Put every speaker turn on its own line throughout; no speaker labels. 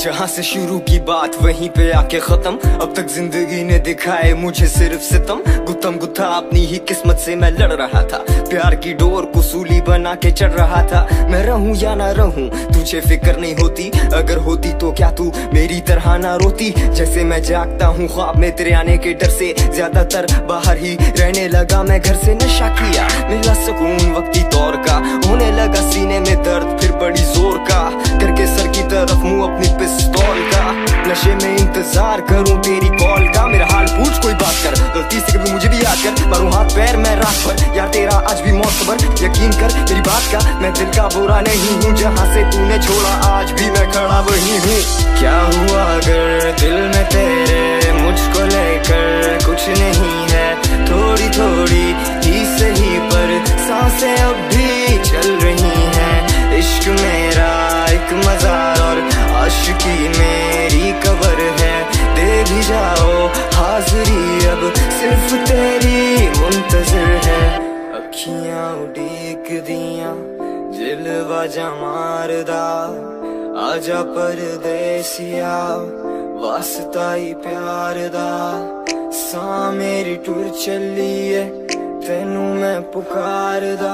जहाँ से शुरू की बात वहीं पे आके खत्म। अब तक जिंदगी ने दिखाए मुझे सिर्फ सितम। गुत्थम गुत्था अपनी ही किस्मत से मैं लड़ रहा था। प्यार की डोर को सूली बना के चढ़ रहा था। मैं रहूं या ना रहूं तुझे फिक्र नहीं होती। अगर होती तो क्या तू मेरी तरह ना रोती। जैसे मैं जागता हूँ ख्वाब में तेरे आने के डर से, ज्यादातर बाहर ही रहने लगा मैं घर से। नशा किया मिला सुकून वक्ती तौर का, होने लगा सीने में दर्द फिर बड़ी जोर का। करके सर की तरफ मुंह अपनी पिस्तौल का, नशे में इंतजार करूं तेरी कॉल का। मेरा हाल पूछ कोई बात कर, गलती से कभी मुझे भी याद कर। मारूं हाथ पैर मैं रात भर यार तेरा आज भी मौत खबर। यकीन कर मेरी बात का मैं दिल का बुरा नहीं हूँ। जहाँ से तूने छोड़ा आज भी मैं खड़ा वही हूँ। क्या हुआ अगर दिल में तेरे मुझको लेकर कुछ नहीं है। थोड़ी थोड़ी ही सही पर सांसें अब भी चल रही हैं। इश्क मेरा एक मजार और आशिकी मेरी कबर है। दे भी जाओ हाजिरी अब सिर्फ तेरी मुंतजिर है। अखियां उड़ीक दियां दिलवा जमारदा, आजा परदेसिया वास्ता ही प्यार दा। सा मेरी टुर चलिए तेनू मैं पुकारदा।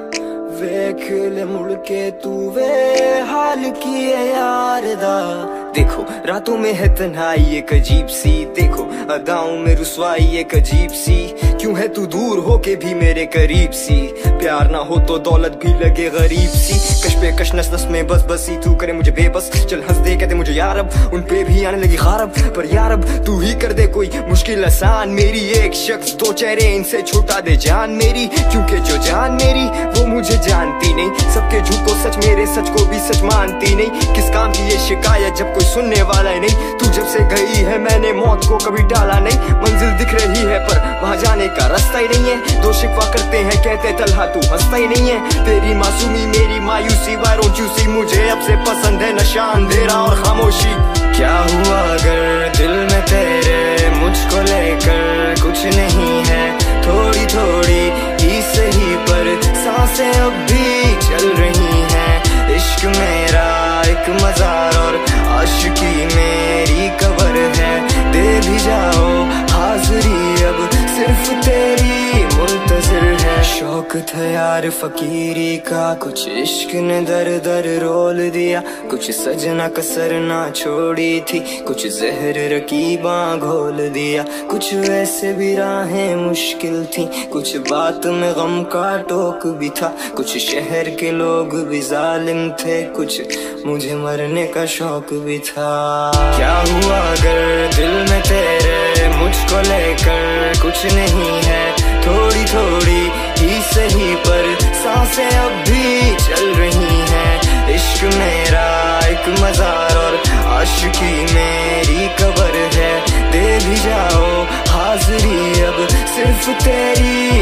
वेख ले मुड़ के तू वे हाल की है यार दा। देखो रातों में है तन्हाई एक अजीब सी, देखो अदाओं में रुसवाई एक अजीब सी। क्यों है तू दूर होके भी मेरे करीब सी। प्यार ना हो तो दौलत भी लगे गरीब सी। कश पे कश नस नस में बस बसी तू करे मुझे बेबस। चल हंस दे कहते मुझे यार अब उन पे भी आने लगी खारब। पर यार अब तू ही कर दे कोई मुश्किल आसान। मेरी एक शख्स दो चेहरे इनसे छुटा दे जान मेरी। क्योंकि जो जान मेरी वो मुझे जानती नहीं। सबके झूठ को सच मेरे सच को भी सच मानती नहीं। किस काम की ये शिकायत जब कोई सुनने वाला ही नहीं। तू जब से गई है मैंने मौत को कभी टाला नहीं। मंजिल दिख रही है पर वहाँ जाने का रास्ता ही नहीं है। दो शिकवा करते हैं कहते तलहा तू हंसता ही नहीं है। तेरी मासूमी मेरी मायूसी वारों चूसी। मुझे अब से पसंद है नशा अंधेरा और खामोशी। क्या हुआ अगर दिल में तेरे मुझको लेकर कुछ नहीं है। थोड़ी थोड़ी ही सही पर सांसें अब भी चल रही हैं। इश्क मेरा एक मजार और आशिकी मेरी कबर है। दे भी जाओ हाजिरी अब सिर्फ तेरी मुंतजिर है। शौक था यार फकीरी का, कुछ इश्क ने दर दर रोल दिया। कुछ सजना कसर ना छोड़ी थी, कुछ जहर रकीबा घोल दिया। कुछ वैसे भी राहें मुश्किल थी, कुछ बात में गम का टोक भी था। कुछ शहर के लोग भी जालिम थे, कुछ मुझे मरने का शौक भी था। क्या हुआ अगर दिल में तेरे मुझको लेकर कुछ नहीं है। थोड़ी थोड़ी ही सही पर सांसें अब भी चल रही हैं। इश्क मेरा एक मजार और आशिकी मेरी कबर है। दे भी जाओ हाजिरी अब सिर्फ तेरी